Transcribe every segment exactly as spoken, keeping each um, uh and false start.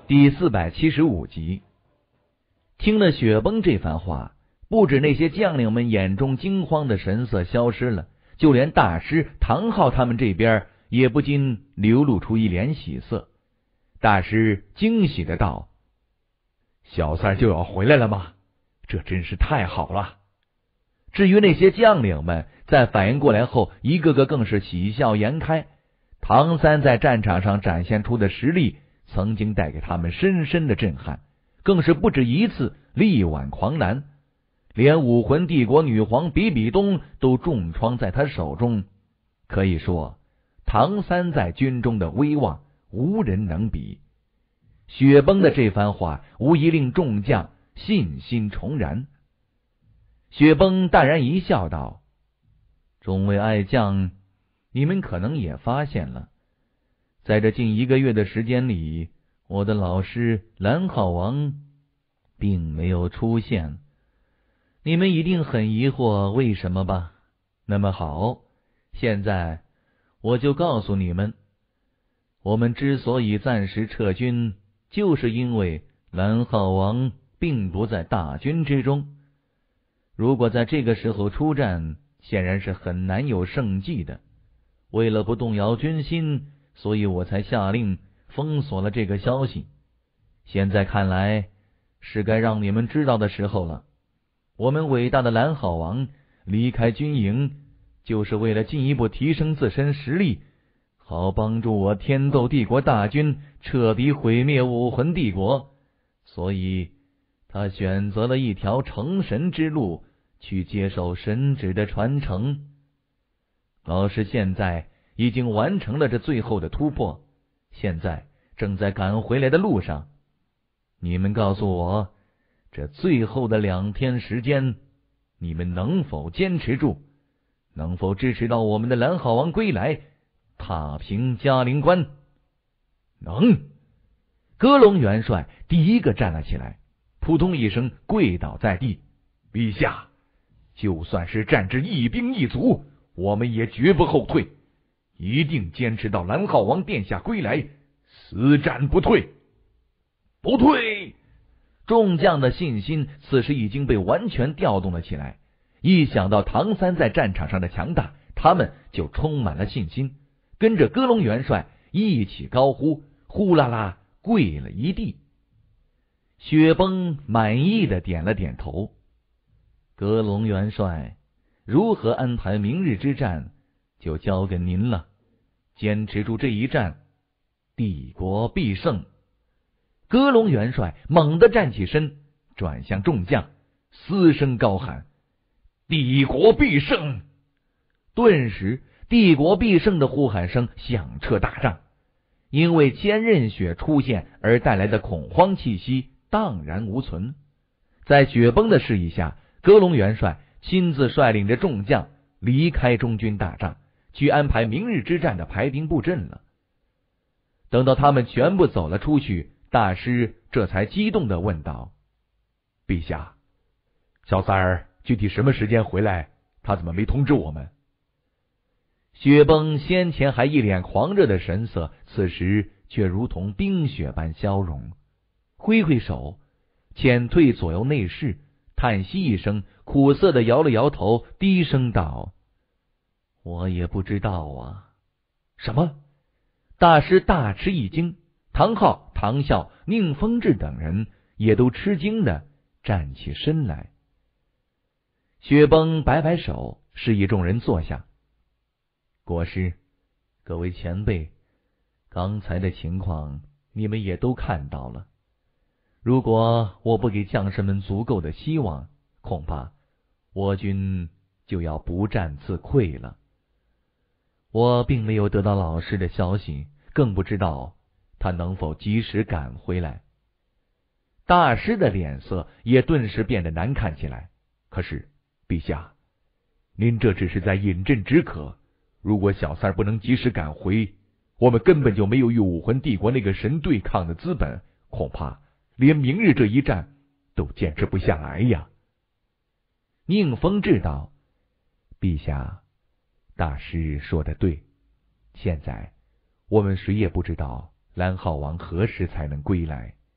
第四百七十五集。听了雪崩这番话，不止那些将领们眼中惊慌的神色消失了，就连大师唐昊他们这边也不禁流露出一脸喜色。大师惊喜的道： 小三就要回来了吗？这真是太好了。 至于那些将领们，在反应过来后，一个个更是喜笑颜开。唐三在战场上展现出的实力曾经带给他们深深的震撼，更是不止一次力挽狂澜，连武魂帝国女皇比比东都重创在他手中。可以说，唐三在军中的威望无人能比。雪崩的这番话无疑令众将信心重燃。雪崩淡然一笑道：众位爱将，你们可能也发现了，在这近一个月的时间里，我的老师蓝皓王并没有出现。你们一定很疑惑为什么吧？那么好，现在我就告诉你们，我们之所以暂时撤军，就是因为蓝皓王并不在大军之中。如果在这个时候出战，显然是很难有胜绩的。为了不动摇军心，所以我才下令封锁了这个消息。现在看来，是该让你们知道的时候了。我们伟大的蓝皓王离开军营，就是为了进一步提升自身实力，好帮助我天斗帝国大军彻底毁灭武魂帝国。所以他选择了一条成神之路，去接受神旨的传承。老师现在已经完成了这最后的突破，现在正在赶回来的路上。你们告诉我，这最后的两天时间，你们能否坚持住？能否支持到我们的蓝皓王归来，踏平嘉陵关？ 能！ 戈隆元帅第一个站了起来，扑通一声跪倒在地。 陛下，就算是战至一兵一卒，我们也绝不后退，一定坚持到蓝皓王殿下归来，死战不退。不退！ 众将的信心此时已经被完全调动了起来，一想到唐三在战场上的强大，他们就充满了信心，跟着戈隆元帅一起高呼，呼啦啦跪了一地。雪崩满意的点了点头。戈隆元帅，如何安排明日之战，就交给您了。坚持住这一战，帝国必胜。戈隆元帅猛地站起身，转向众将，嘶声高喊：帝国必胜！顿时，帝国必胜的呼喊声响彻大帐，因为千仞雪出现而带来的恐慌气息荡然无存。在雪崩的示意下，戈隆元帅亲自率领着众将离开中军大帐，去安排明日之战的排兵布阵了。等到他们全部走了出去，大师这才激动地问道： 陛下，小三儿具体什么时间回来？他怎么没通知我们？ 雪崩先前还一脸狂热的神色，此时却如同冰雪般消融，挥挥手，遣退左右内侍，叹息一声，苦涩地摇了摇头，低声道：我也不知道啊。什么？大师大吃一惊，唐昊、唐啸、宁风致等人也都吃惊地站起身来。雪崩摆摆手，示意众人坐下。国师，各位前辈，刚才的情况你们也都看到了。如果我不给将士们足够的希望，恐怕我军就要不战自溃了。我并没有得到老师的消息，更不知道他能否及时赶回来。大师的脸色也顿时变得难看起来。 可是，陛下，您这只是在饮鸩止渴。如果小三儿不能及时赶回，我们根本就没有与武魂帝国那个神对抗的资本，恐怕连明日这一战都坚持不下来呀。 宁风致道：陛下，大师说的对，现在我们谁也不知道蓝皓王何时才能归来，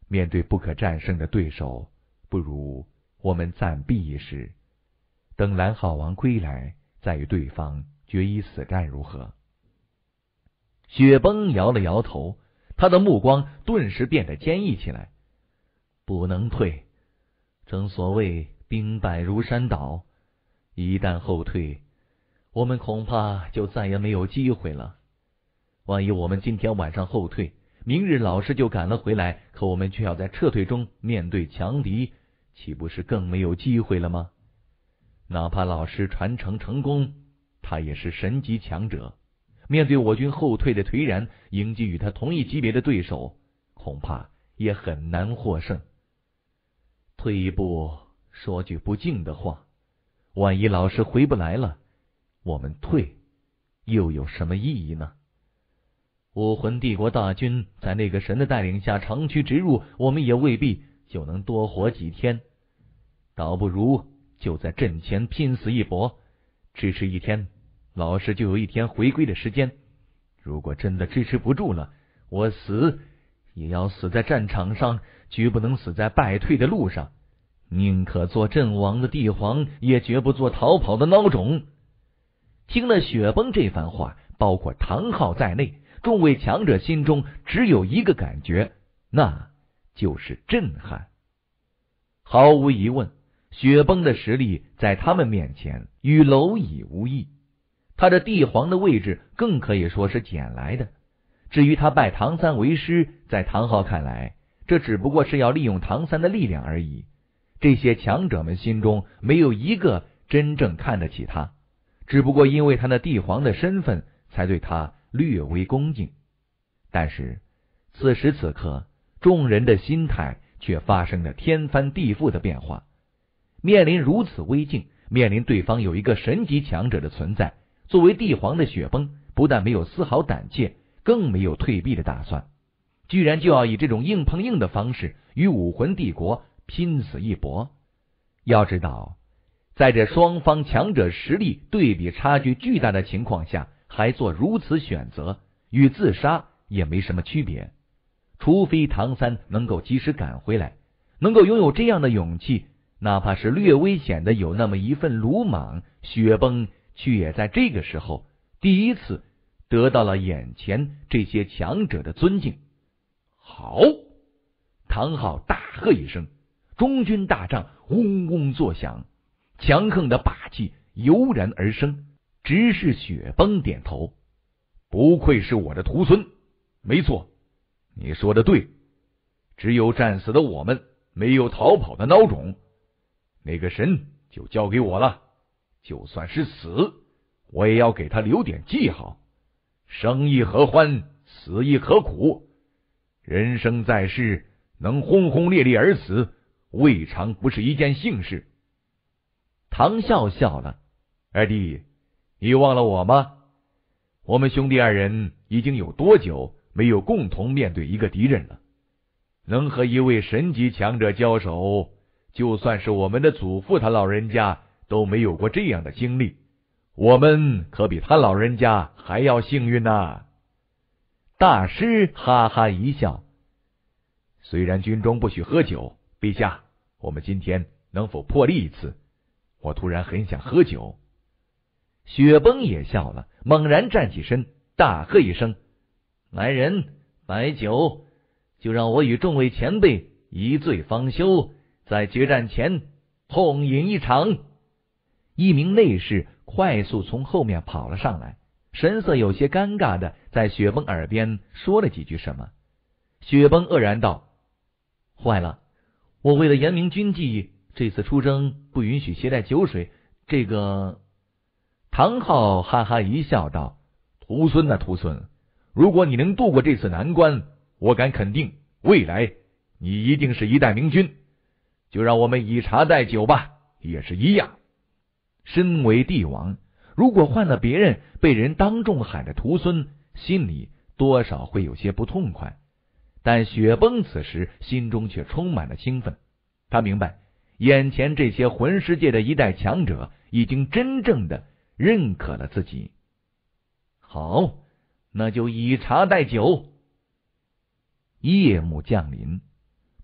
面对不可战胜的对手，不如我们暂避一时，等蓝好王归来，再与对方决一死战，如何？ 雪崩摇了摇头，他的目光顿时变得坚毅起来。不能退，正所谓兵败如山倒，一旦后退，我们恐怕就再也没有机会了。万一我们今天晚上后退，明日老师就赶了回来，可我们却要在撤退中面对强敌，岂不是更没有机会了吗？哪怕老师传承成功，他也是神级强者，面对我军后退的颓然，迎击与他同一级别的对手，恐怕也很难获胜。退一步，说句不敬的话，万一老师回不来了，我们退又有什么意义呢？武魂帝国大军在那个神的带领下长驱直入，我们也未必就能多活几天，倒不如就在阵前拼死一搏，支持一天，老师就有一天回归的时间。如果真的支持不住了，我死也要死在战场上，绝不能死在败退的路上。宁可做阵亡的帝皇，也绝不做逃跑的孬种。听了雪崩这番话，包括唐昊在内，众位强者心中只有一个感觉，那就是震撼。毫无疑问，雪崩的实力在他们面前与蝼蚁无异，他的帝皇的位置更可以说是捡来的。至于他拜唐三为师，在唐昊看来，这只不过是要利用唐三的力量而已。这些强者们心中没有一个真正看得起他，只不过因为他那帝皇的身份，才对他略微恭敬。但是此时此刻，众人的心态却发生了天翻地覆的变化。面临如此危境，面临对方有一个神级强者的存在，作为帝皇的雪崩不但没有丝毫胆怯，更没有退避的打算，居然就要以这种硬碰硬的方式与武魂帝国拼死一搏。要知道，在这双方强者实力对比差距巨大的情况下，还做如此选择，与自杀也没什么区别。除非唐三能够及时赶回来，能够拥有这样的勇气，哪怕是略危险的有那么一份鲁莽，雪崩却也在这个时候第一次得到了眼前这些强者的尊敬。好！唐昊大喝一声，中军大帐嗡嗡作响，强横的霸气油然而生。直视雪崩点头， 不愧是我的徒孙，没错，你说的对，只有战死的我们，没有逃跑的孬种。那个神就交给我了，就算是死，我也要给他留点记号。生亦何欢，死亦何苦？人生在世，能轰轰烈烈而死，未尝不是一件幸事。 唐啸笑了， 二弟，你忘了我吗？我们兄弟二人已经有多久没有共同面对一个敌人了？能和一位神级强者交手，就算是我们的祖父他老人家都没有过这样的经历，我们可比他老人家还要幸运呐！ 大师哈哈一笑， 虽然军中不许喝酒，陛下，我们今天能否破例一次？我突然很想喝酒。 雪崩也笑了，猛然站起身，大喝一声：来人，摆酒！就让我与众位前辈一醉方休，在决战前痛饮一场。一名内侍快速从后面跑了上来，神色有些尴尬的在雪崩耳边说了几句什么。雪崩愕然道：坏了，我为了严明军纪，这次出征不允许携带酒水，这个……唐昊哈哈一笑道： 徒孙啊徒孙，如果你能度过这次难关，我敢肯定，未来你一定是一代明君。就让我们以茶代酒吧，也是一样。 身为帝王，如果换了别人，被人当众喊着徒孙，心里多少会有些不痛快。但雪崩此时心中却充满了兴奋，他明白，眼前这些魂师界的一代强者已经真正的认可了自己。好，那就以茶代酒。夜幕降临，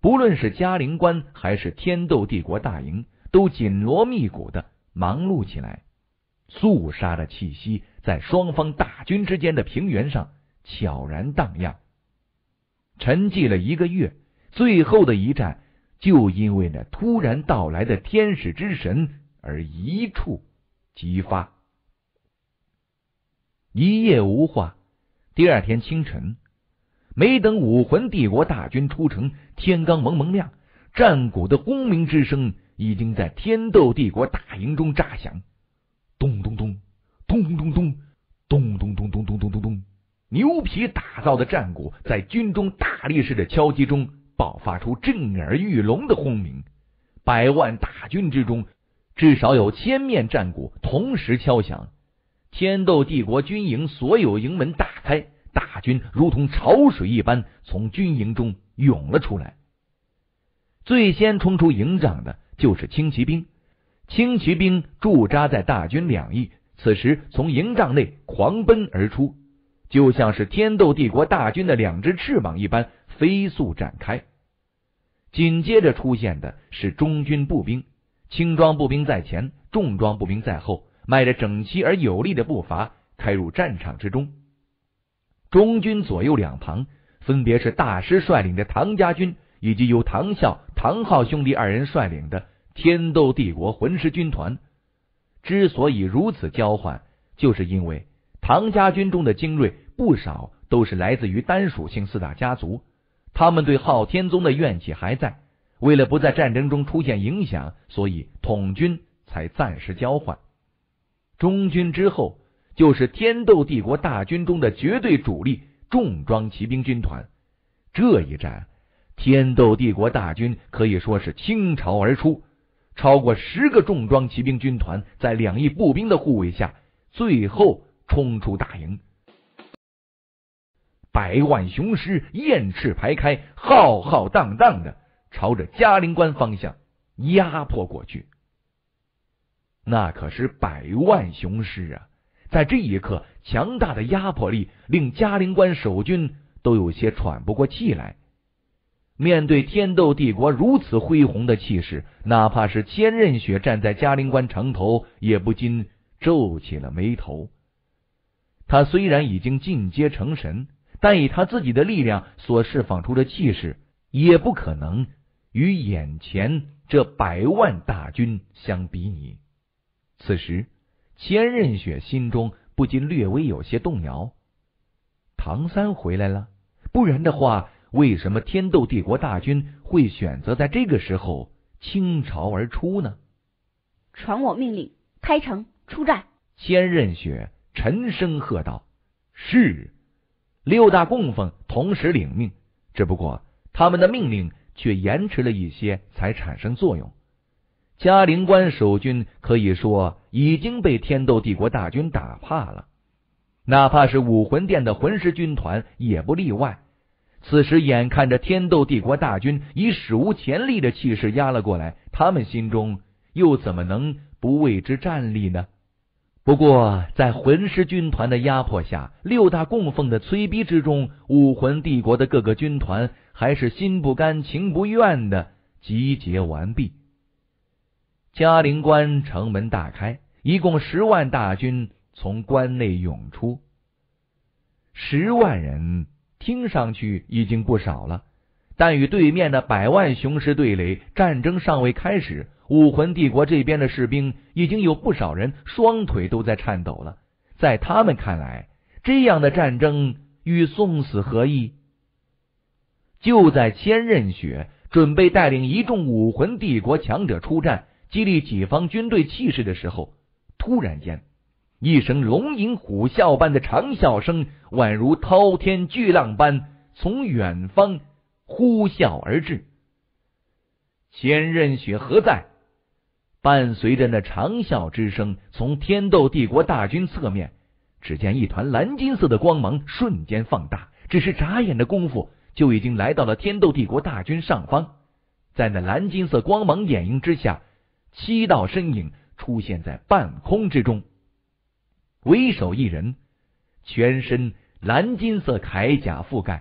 不论是嘉陵关还是天斗帝国大营，都紧锣密鼓的忙碌起来。肃杀的气息在双方大军之间的平原上悄然荡漾。沉寂了一个月，最后的一战就因为那突然到来的天使之神而一触即发。一夜无话，第二天清晨，没等武魂帝国大军出城，天刚蒙蒙亮，战鼓的轰鸣之声已经在天斗帝国大营中炸响。咚咚咚，咚咚咚，咚咚咚咚咚咚咚咚，牛皮打造的战鼓在军中大力士的敲击中爆发出震耳欲聋的轰鸣。百万大军之中，至少有千面战鼓同时敲响。天斗帝国军营所有营门大开，大军如同潮水一般从军营中涌了出来。最先冲出营帐的就是轻骑兵，轻骑兵驻扎在大军两翼，此时从营帐内狂奔而出，就像是天斗帝国大军的两只翅膀一般飞速展开。紧接着出现的是中军步兵，轻装步兵在前，重装步兵在后，迈着整齐而有力的步伐开入战场之中。中军左右两旁分别是大师率领的唐家军，以及由唐啸、唐昊兄弟二人率领的天斗帝国魂师军团。之所以如此交换，就是因为唐家军中的精锐不少都是来自于单属性四大家族，他们对昊天宗的怨气还在，为了不在战争中出现影响，所以统军才暂时交换。中军之后就是天斗帝国大军中的绝对主力重装骑兵军团。这一战，天斗帝国大军可以说是倾巢而出，超过十个重装骑兵军团在两翼步兵的护卫下，最后冲出大营。百万雄师焰翅排开，浩浩荡荡的朝着嘉陵关方向压迫过去。那可是百万雄师啊！在这一刻，强大的压迫力令嘉陵关守军都有些喘不过气来。面对天斗帝国如此恢宏的气势，哪怕是千仞雪站在嘉陵关城头，也不禁皱起了眉头。他虽然已经进阶成神，但以他自己的力量所释放出的气势，也不可能与眼前这百万大军相比拟。此时千仞雪心中不禁略微有些动摇。唐三回来了，不然的话，为什么天斗帝国大军会选择在这个时候倾巢而出呢？ 传我命令，开城出战！ 千仞雪沉声喝道。是。六大供奉同时领命，只不过他们的命令却延迟了一些才产生作用。嘉陵关守军可以说已经被天斗帝国大军打怕了，哪怕是武魂殿的魂师军团也不例外。此时眼看着天斗帝国大军以史无前例的气势压了过来，他们心中又怎么能不为之战栗呢？不过在魂师军团的压迫下，六大供奉的催逼之中，武魂帝国的各个军团还是心不甘情不愿的集结完毕。嘉陵关城门大开，一共十万大军从关内涌出。十万人听上去已经不少了，但与对面的百万雄师对垒，战争尚未开始，武魂帝国这边的士兵已经有不少人双腿都在颤抖了。在他们看来，这样的战争与送死何异？就在千仞雪准备带领一众武魂帝国强者出战，激励己方军队气势的时候，突然间一声龙吟虎啸般的长啸声，宛如滔天巨浪般从远方呼啸而至。千仞雪何在？伴随着那长啸之声，从天斗帝国大军侧面，只见一团蓝金色的光芒瞬间放大，只是眨眼的功夫，就已经来到了天斗帝国大军上方。在那蓝金色光芒掩映之下，七道身影出现在半空之中。为首一人，全身蓝金色铠甲覆盖，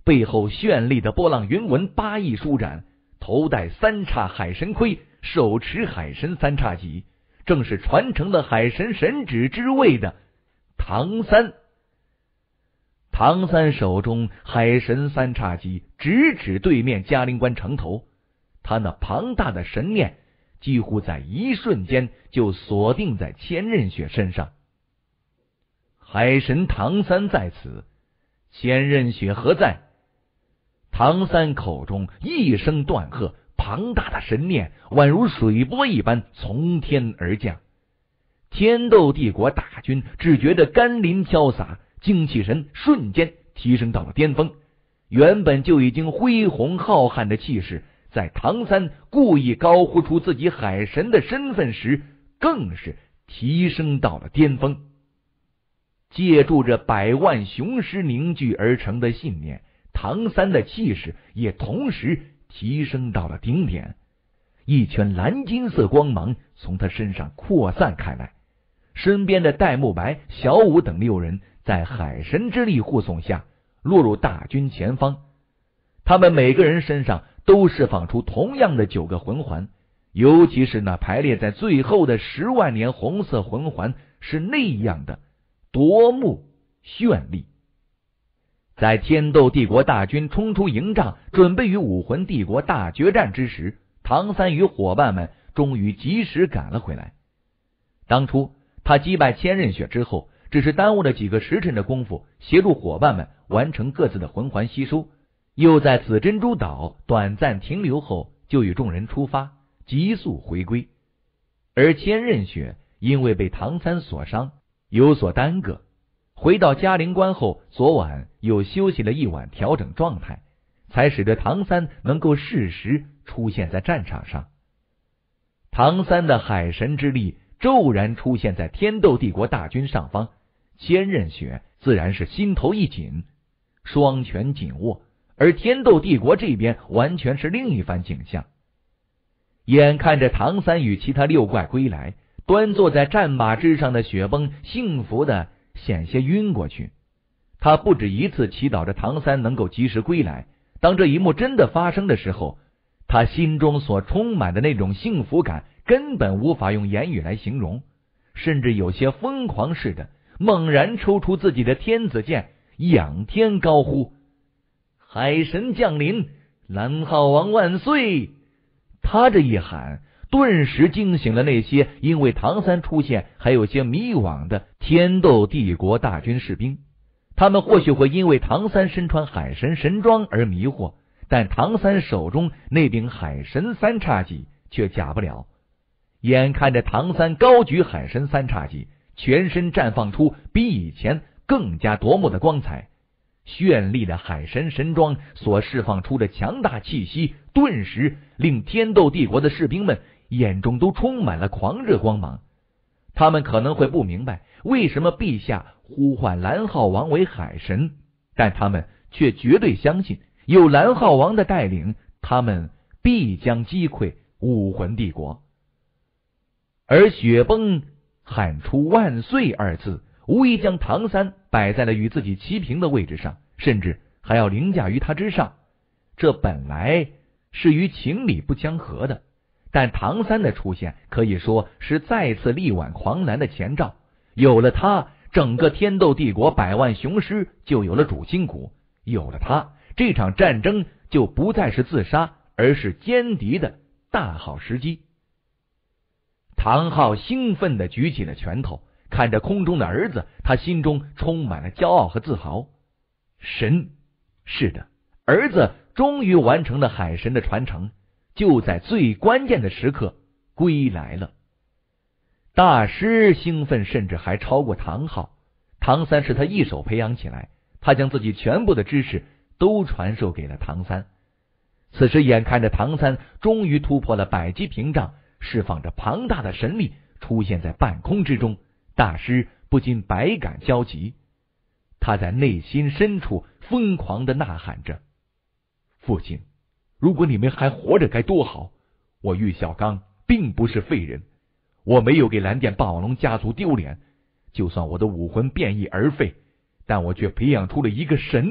背后绚丽的波浪云纹八翼舒展，头戴三叉海神盔，手持海神三叉戟，正是传承了海神神旨之位的唐三。唐三手中海神三叉戟直指对面嘉陵关城头，他那庞大的神念几乎在一瞬间就锁定在千仞雪身上。海神唐三在此，千仞雪何在？唐三口中一声断喝，庞大的神念宛如水波一般从天而降。天斗帝国大军只觉得甘霖飘洒，精气神瞬间提升到了巅峰。原本就已经恢宏浩瀚的气势，在唐三故意高呼出自己海神的身份时，更是提升到了巅峰。借助着百万雄师凝聚而成的信念，唐三的气势也同时提升到了顶点。一圈蓝金色光芒从他身上扩散开来，身边的戴沐白、小舞等六人在海神之力护送下落入大军前方。他们每个人身上都释放出同样的九个魂环，尤其是那排列在最后的十万年红色魂环是那样的夺目绚丽。在天斗帝国大军冲出营帐，准备与武魂帝国大决战之时，唐三与伙伴们终于及时赶了回来。当初他击败千仞雪之后，只是耽误了几个时辰的功夫，协助伙伴们完成各自的魂环吸收，又在紫珍珠岛短暂停留后，就与众人出发，急速回归。而千仞雪因为被唐三所伤，有所耽搁，回到嘉陵关后，昨晚又休息了一晚，调整状态，才使得唐三能够适时出现在战场上。唐三的海神之力骤然出现在天斗帝国大军上方，千仞雪自然是心头一紧，双拳紧握，而天斗帝国这边完全是另一番景象。眼看着唐三与其他六怪归来，端坐在战马之上的雪崩幸福的险些晕过去。他不止一次祈祷着唐三能够及时归来，当这一幕真的发生的时候，他心中所充满的那种幸福感根本无法用言语来形容，甚至有些疯狂似的猛然抽出自己的天子剑，仰天高呼：海神降临，蓝浩王万岁！他这一喊顿时惊醒了那些因为唐三出现还有些迷惘的天斗帝国大军士兵。他们或许会因为唐三身穿海神神装而迷惑，但唐三手中那柄海神三叉戟却假不了。眼看着唐三高举海神三叉戟，全身绽放出比以前更加夺目的光彩，绚丽的海神神装所释放出的强大气息，顿时令天斗帝国的士兵们眼中都充满了狂热光芒。他们可能会不明白为什么陛下呼唤蓝浩王为海神，但他们却绝对相信有蓝浩王的带领，他们必将击溃武魂帝国。而雪崩喊出万岁二字，无疑将唐三摆在了与自己齐平的位置上，甚至还要凌驾于他之上。这本来是与情理不相合的，但唐三的出现可以说是再次力挽狂澜的前兆。有了他，整个天斗帝国百万雄师就有了主心骨，有了他，这场战争就不再是自杀，而是歼敌的大好时机。唐昊兴奋地举起了拳头，看着空中的儿子，他心中充满了骄傲和自豪。神，是的，儿子终于完成了海神的传承，就在最关键的时刻归来了。大师兴奋甚至还超过唐昊，唐三是他一手培养起来，他将自己全部的知识都传授给了唐三。此时眼看着唐三终于突破了百击屏障，释放着庞大的神力出现在半空之中，大师不禁百感交集。他在内心深处疯狂地呐喊着：父亲，如果你们还活着该多好！我玉小刚并不是废人，我没有给蓝电霸王龙家族丢脸，就算我的武魂变异而废，但我却培养出了一个神，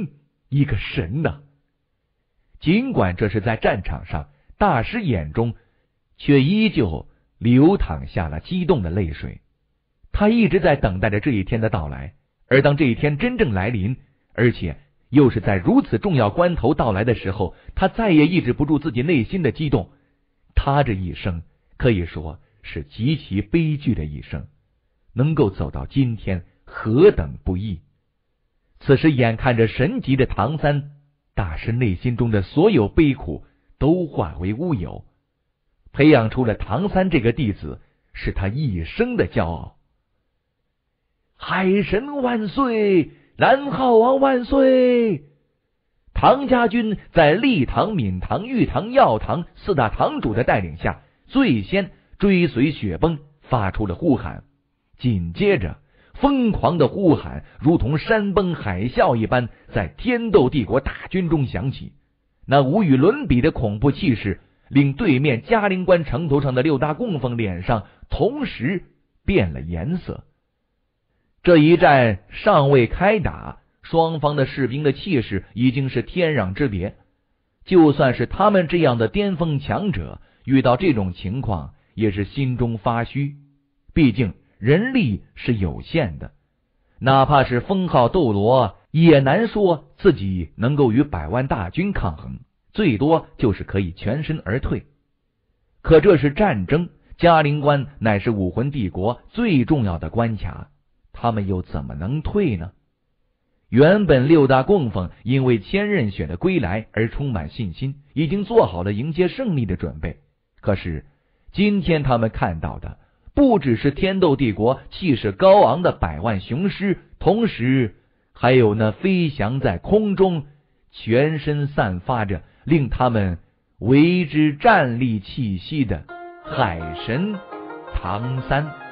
一个神呐！ 尽管这是在战场上，大师眼中却依旧流淌下了激动的泪水。他一直在等待着这一天的到来，而当这一天真正来临，而且又是在如此重要关头到来的时候，他再也抑制不住自己内心的激动。他这一生可以说是极其悲剧的一生，能够走到今天何等不易。此时眼看着神级的唐三，大师内心中的所有悲苦都化为乌有。培养出了唐三这个弟子，是他一生的骄傲。海神万岁，蓝浩王万岁！唐家军在立堂、闵堂、玉堂、药堂四大堂主的带领下，最先追随雪崩发出了呼喊。紧接着，疯狂的呼喊如同山崩海啸一般，在天斗帝国大军中响起。那无与伦比的恐怖气势，令对面嘉陵关城头上的六大供奉脸上同时变了颜色。这一战尚未开打，双方的士兵的气势已经是天壤之别。就算是他们这样的巅峰强者，遇到这种情况也是心中发虚，毕竟人力是有限的，哪怕是封号斗罗，也难说自己能够与百万大军抗衡，最多就是可以全身而退。可这是战争，嘉陵关乃是武魂帝国最重要的关卡，他们又怎么能退呢？原本六大供奉因为千仞雪的归来而充满信心，已经做好了迎接胜利的准备。可是今天他们看到的不只是天斗帝国气势高昂的百万雄师，同时还有那飞翔在空中，全身散发着令他们为之战栗气息的海神唐三。